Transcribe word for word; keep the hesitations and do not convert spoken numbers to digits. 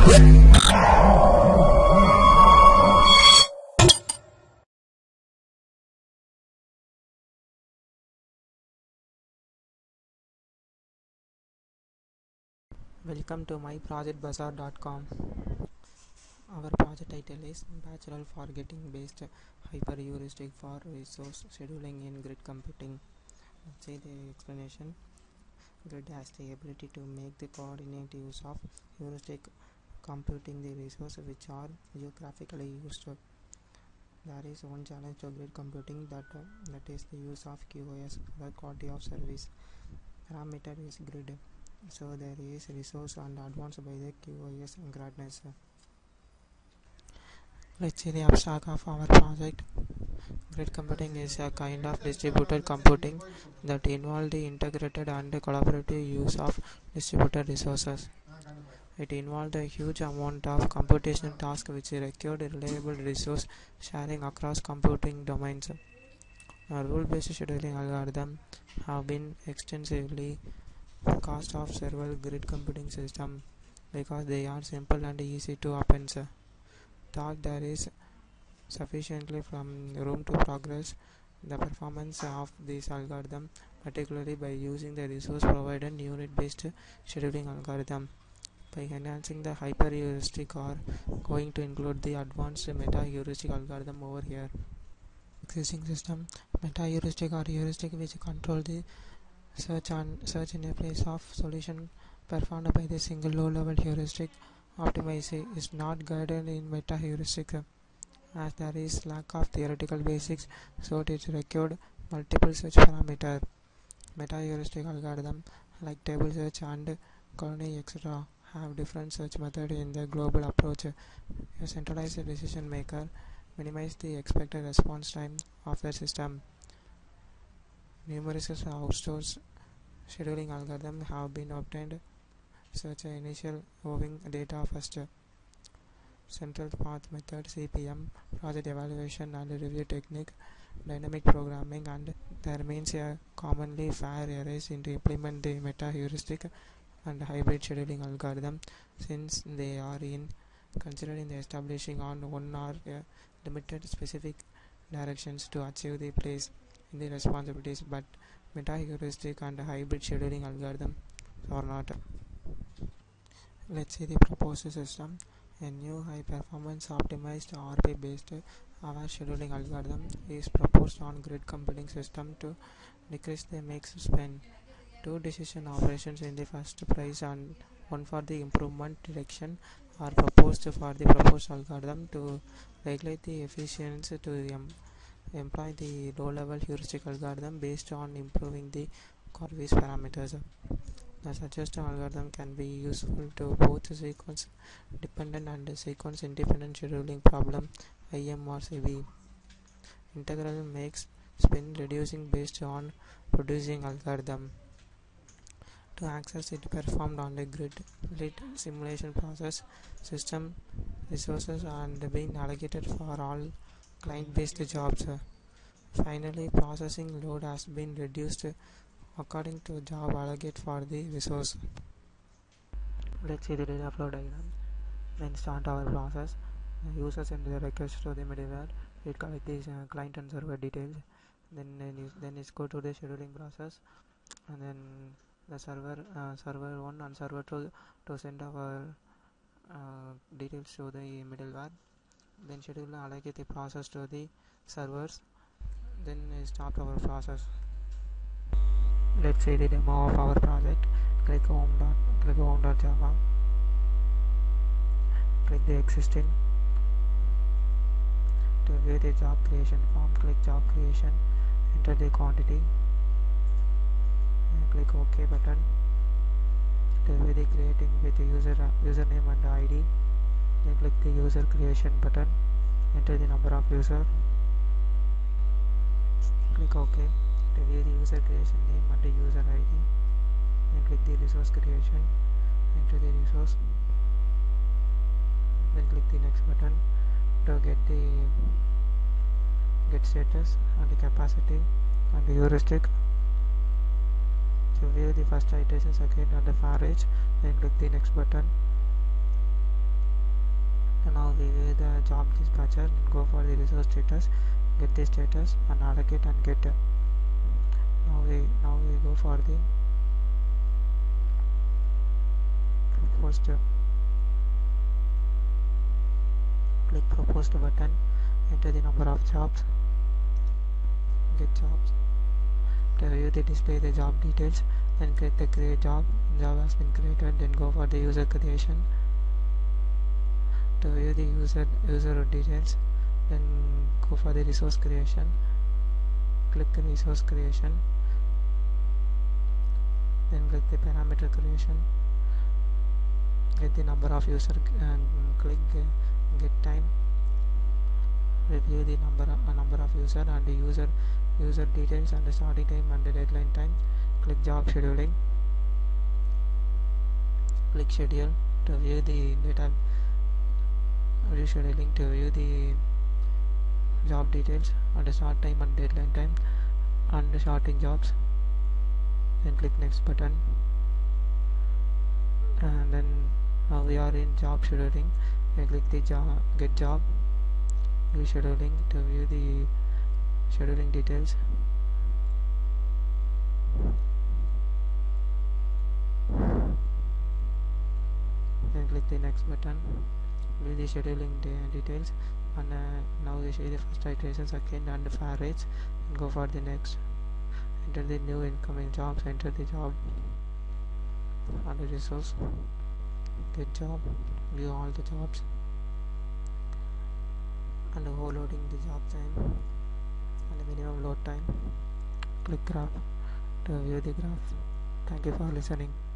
Welcome to my project bazaar dot com. Our project title is Bachelor Forgetting Based Hyper Heuristic for Resource Scheduling in Grid Computing. Let's see the explanation. Grid has the ability to make the coordinate use of heuristic computing the resources which are geographically used. There is one challenge to grid computing that uh, that is the use of Q o S for the quality of service. Parameter is grid, so there is resource and advanced by the Q o S gradness. Let's see the abstract of our project. Grid computing is a kind of distributed computing that involves the integrated and collaborative use of distributed resources. It involves a huge amount of computational tasks which require reliable resource sharing across computing domains. A rule-based scheduling algorithm have been extensively cost of several grid computing systems because they are simple and easy to append. Thought there is sufficiently from room to progress the performance of this algorithm, particularly by using the resource provided unit-based scheduling algorithm. By enhancing the hyper-heuristic or going to include the advanced meta-heuristic algorithm over here. Existing system meta-heuristic or heuristic which control the search and search in a place of solution performed by the single low-level heuristic optimizer is not guided in meta-heuristic, as there is lack of theoretical basics, so it required multiple search parameters. Meta-heuristic algorithm like table search and colony et cetera have different search methods in the global approach. A centralized decision maker minimize the expected response time of the system. Numerous outsourced scheduling algorithms have been obtained, such as initial owing data first, central path method C P M, project evaluation and review technique, dynamic programming, and there remains a commonly fair errors in to implement the meta-heuristic and hybrid scheduling algorithm, since they are in considered in the establishing on one or uh, limited specific directions to achieve the place in the responsibilities, but meta-heuristic and hybrid scheduling algorithm or not. Let's see the proposed system. A new high-performance optimized R P based aware scheduling algorithm is proposed on grid computing system to decrease the mix span. Two decision operations in the first place and one for the improvement direction are proposed for the proposed algorithm to regulate the efficiency to em employ the low-level heuristic algorithm based on improving the Corvis parameters. The suggested algorithm can be useful to both sequence dependent and sequence independent scheduling problem I M or C B. Integral makes spin reducing based on producing algorithm. To access it performed on the grid lit simulation process, system resources and being allocated for all client-based jobs. Finally, processing load has been reduced according to job allocate for the resource. Let's see the data flow diagram. Then start our process. The user send the request to the middleware. It collects these uh, client and server details. Then uh, then it's go to the scheduling process, and then the server uh, server one and server two to send our uh, details to the middleware. Then scheduler allocate the process to the servers. Then uh, start our process. Let's see the demo of our project. Click home dot click home dot java. Click the existing. To view the job creation form, click job creation. Enter the quantity. And click OK button. To view the creating with the user username and I D. Then click the user creation button. Enter the number of user. Click OK. To view the user creation name and the user I D, then click the resource creation, enter the resource, then click the next button to get the get status and the capacity and the heuristic. To view the first iterations again and the average, then click the next button. So now we view the job dispatcher, go for the resource status, get the status and allocate and get. Now we now we go for the proposed. Click proposed button, enter the number of jobs, get jobs. To view the display the job details, then click the create job. Job has been created, then go for the user creation. To view the user user details, then go for the resource creation, click the resource creation, then click the parameter creation, get the number of user, uh, click get time, review the number of, uh, number of user and the user user details and the starting time and the deadline time, click job scheduling, click schedule. To view the data rescheduling, to view the job details and the start time and deadline time and the starting jobs, then click next button, and then now we are in job scheduling. Then click the job get job rescheduling to view the scheduling details, then click the next button, view the scheduling de details, and uh, now we see the first iteration, second and far rates, and go for the next. Enter the new incoming jobs, enter the job and the resource, get job, view all the jobs and overloading the job time and the minimum load time. Click graph to view the graph. Thank you for listening.